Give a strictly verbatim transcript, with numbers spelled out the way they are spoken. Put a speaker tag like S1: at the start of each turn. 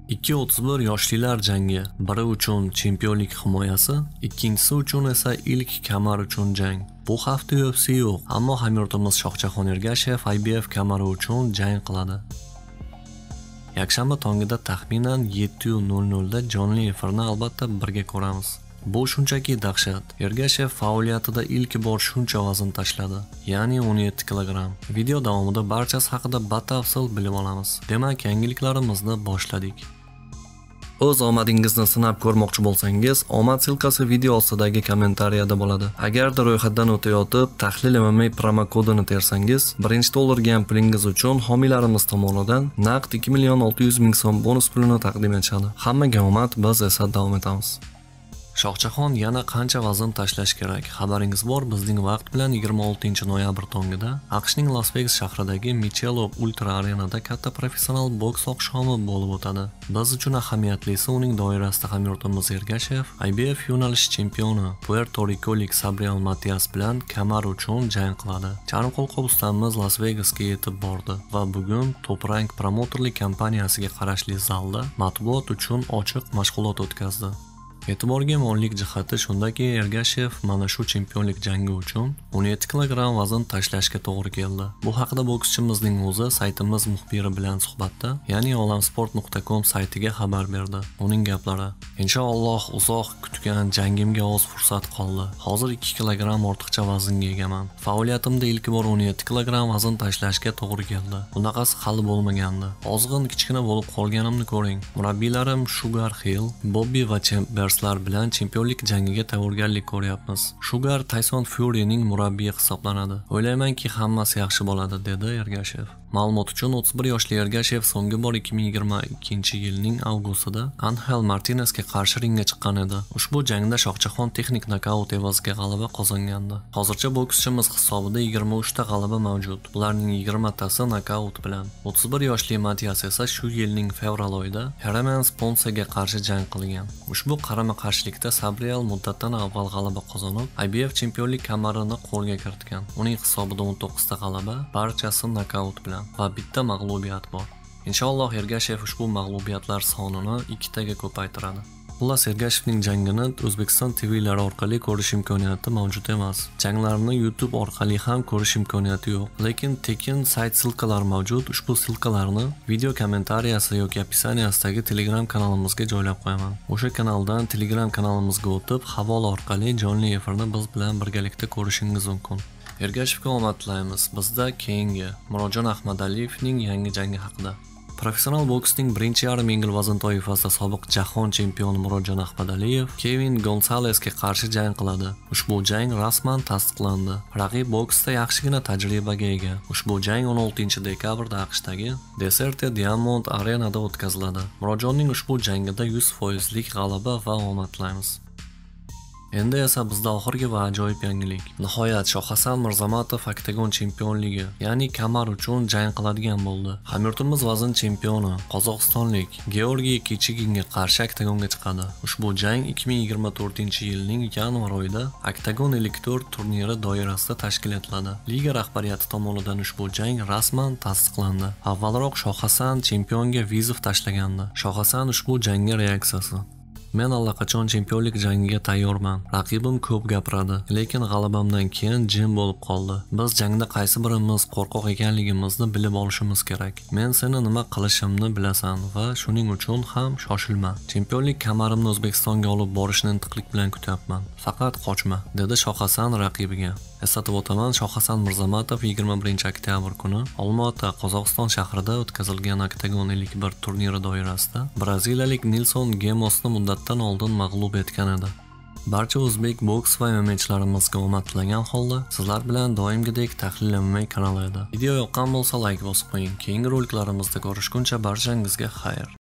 S1: ikki o'ttiz bir yoshlilar jangi. Biri uchun chempionlik himoyasi, ikkinchisi uchun esa ilk kamar uchun jang. Bu hafta U F C yo'q, ammo hamyurtimiz Shohjahon Ergashev I B F kamari uchun jang qiladi. Yakshanba tongida taxminan yetti nol nol da jonli efirni albatta birga ko'ramiz. Bu shunchaki dahshat. Ergashev faoliyatida ilk bor shuncha vazn tashladi, ya'ni o'n yetti kilogramm. Video davomida barchasi haqida batafsil bilib olamiz. Demak, yangiliklarimizni boshladik. O'z omadingizni sinab ko'rmoqchi bo'lsangiz, omad silkasi video ostidagi kommentariyada bo'ladi. Agarda ro'yxatdan o'tayotib, tahlil M M A promo kodini tersangiz, birinchi to'ldirgan pulingiz uchun homiylarimiz tomonidan naqd ikki million olti yuz ming so'm bonus pulini taqdim etishadi. Hammaga omad, biz esa davom etamiz. Shohjahon yana qancha vazn tashlash kerak? Xabaringiz bor, bizning vaqt bilan yigirma oltinchi noyabr tongida AQShning Las Vegas shahridagi Michelob Ultra Arenada katta professional boks oqshomi bo'lib o'tadi. Biz uchun ahamiyatlisi uning doirasida hamyurtimiz Ergashev I B F yo'nalish chempioni puertorikolik Sabriel Matias bilan kamar uchun jang qiladi. Charm qo'lqop ustamiz Las Vegasga yetib bordi va bugun Top Rank promotorlik kompaniyasiga qarashli zalda matbuot uchun ochiq mashg'ulot o'tkazdi. E'tiborga molik jihati shundaki, Ergashev mana shu chempionlik jangi uchun o'n yetti kilogramm vazn tashlashga to'g'ri keldi. Bu haqida bokschimizning o'zi saytimiz muxbiri bilan suhbatda, ya'ni olamsport nuqta com saytiga xabar berdi. Uning gaplari: "Inshaalloh uzoq kutgan jangimga oz fursat qoldi. Hozir ikki kilogramm ortiqcha vaznga egaman. Faoliyatimda ilk bor o'n yetti kilogramm vazn tashlashga to'g'ri keldi. Bunaqasi hali bo'lmagandi. Ozg'in kichkina bo'lib qolganimni ko'ring. Murabbiylarim Sugar Hill, Bobby va Chambers bilan chempionlik jangiga tayyorgarlik ko'ryapmiz. Sugar Tyson Fury'ning murabbiyi hisoblanadi. O'ylaymanki, hammasi yaxshi bo'ladi", dedi Ergashev. Ma'lumot uchun, o'ttiz bir yoshli Ergashev so'nggi bor ikki ming yigirma ikkinchi yilning avgustida Angel Martinezga qarshi ringga chiqqan edi. Ushbu jangda Shohjahon texnik nokaut evaziga g'alaba qozongandi. Hozircha bokschimiz hisobida yigirma uch ta g'alaba mavjud. Ularning yigirma tasi nokaut bilan. o'ttiz bir yoshli Matias esa shu yilning fevral oyida Hermans Ponsaga qarshi jang qilgan. Ushbu qarama-qarshilikda Sabriel muddatdan avval g'alaba qozonib, I B F chempionlik kamarini qo'lga kiritgan. Uning hisobida o'n to'qqiz ta g'alaba, barchasi nokaut bilan va bitta mag'lubiyat bor. Inshaalloh Ergashev ushbu mag'lubiyatlar sonini ikkitaga ko'paytiradi. Xullas, Ergashevning jangini O'zbekiston T V'lari orqali ko'rish imkoniyati mavjud emas. Janglarni YouTube orqali ham ko'rish imkoniyati yo'q, lekin tekin sayt silkalari mavjud. Ushbu silkalarni video kommentariyasi yoki opisiyasidagi Telegram kanalimizga joylab qo'yaman. O'sha kanaldan Telegram kanalimizga o'tib, havola orqali jonli efirni biz bilan birgalikda ko'rishingiz mumkin. Ergashevga omad tilaymiz. Bizda keyingi Murodjon Ahmadaliyevning yangi jangi haqida. Professional boksning birinchi yarim yengil vazn toifasida sobiq jahon chempioni Murodjon Ahmadaliyev Kevin Gonsalesga qarshi jang qiladi. Ushbu jang rasman tasdiqlandi. Raqib boksda yaxshigina tajribaga ega. Ushbu jang o'n oltinchi dekabrda AQShdagi Desert Diamond Arenada o'tkaziladi. Murodjonning ushbu jangida yuz foizlik g'alaba va omad tilaymiz. Endi esa bizda oxirgi va ajoyib yangilik. Nihoyat Shohhasan Mirzamatov oktagon chempionligi, ya'ni kamar uchun jang qiladigan bo'ldi. Hamyurtimiz vazn chempioni Qozog'istonlik Georgiy Kichiginga qarshi oktagonga chiqadi. Ushbu jang ikki ming yigirma to'rtinchi yilning yanvar oyida Oktagon ellik to'rt turniri doirasida tashkil etiladi. Liga rahbariyati tomonidan ushbu jang rasman tasdiqlandi. Avvalroq Shohhasan chempionga vizov tashlagandi. Shohhasan ushbu jangga reaksiyasi: "Men allaqachon chempionlik jangiga tayyorman. Raqibim ko'p gapiradi, lekin g'alabamdan keyin jim bo'lib qoldi. Biz jangda qaysi birimiz qo'rqoq ekanligimizni bilib olishimiz kerak. Men seni nima qilishimni bilasan va shuning uchun ham shoshilma. Chempionlik kamarimni O'zbekistonga olib borishni intiqlik bilan kutyapman. Faqat qochma", dedi Shohhasan raqibiga. Eslatib o'taman, Shohhasan Mirzamatov yigirma birinchi oktyabr kuni Olmaota, Qozog'iston shahrida o'tkazilgan Oktagon ellik bir turniri doirasida braziliyalik Nilson Gemosni muddatdan oldin mag'lub etgan edi. Barcha o'zbek boks va M M A'chilarimizga omad tilagan holda, sizlar bilan doimgidek Tahlil M M A kanali edi. Video yoqqan bo'lsa like bosib qo'ying. Keyingi roliklarimizda ko'rishguncha barchangizga xayr.